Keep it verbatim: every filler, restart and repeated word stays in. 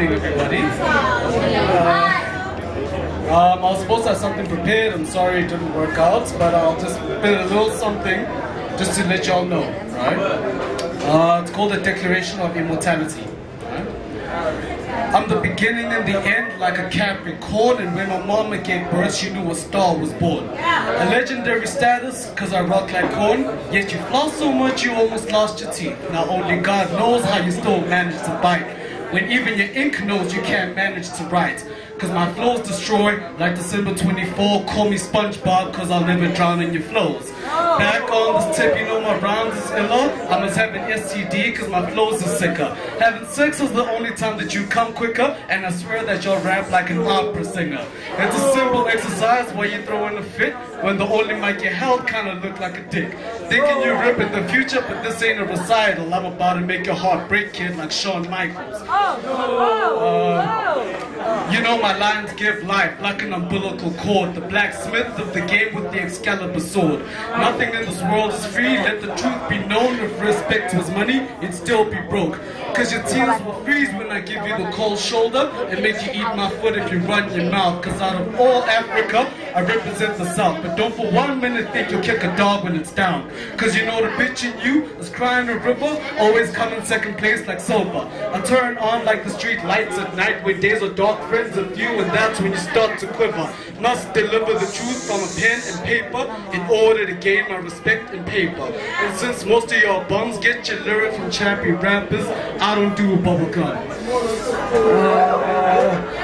evening, everybody. Uh, um, I was supposed to have something prepared. I'm sorry it didn't work out, but I'll just put a little something just to let y'all know, right? Uh, it's called the Declaration of Immortality. Right? I'm the beginning and the end, like a Capricorn, and when my mama gave birth, she knew a star was born. A legendary status, cause I rock like corn, yet you floss so much you almost lost your teeth. Now only God knows how you still manage to bite, when even your ink knows you can't manage to write. Cause my flows destroy like December twenty-fourth. Call me SpongeBob cause I'll never drown in your flows. Back on this tip, you know my rhymes is iller. I must have an S T D cause my flows is sicker. Having sex is the only time that you come quicker, and I swear that you'll rap like an opera singer. It's a simple exercise while you throw in a fit, when the only mic you held kinda look like a dick. Thinking you rip in the future, but this ain't a recital. I'm about to make your heart break, kid, like Shawn Michaels. Uh, you know my lines give life like an umbilical cord. The blacksmith of the game with the Excalibur sword. Nothing in this world is free. Let the truth be known. With respect to his money, it'd still be broke. Cause your tears will freeze when I give you the cold shoulder and make you eat my foot if you run your mouth. Cause out of all Africa, I represent the South. But don't for one minute think you'll kick a dog when it's down. Cause you know the bitch in you is crying a river, always come in second place like sober. I turn on like the street lights at night when days are dark, friends of you, and that's when you start to quiver. Must deliver the truth from a pen and paper in order to gain my respect and paper. And since most of y'all bums get your lyrics from chappy rappers, I don't do bubblegum. Uh,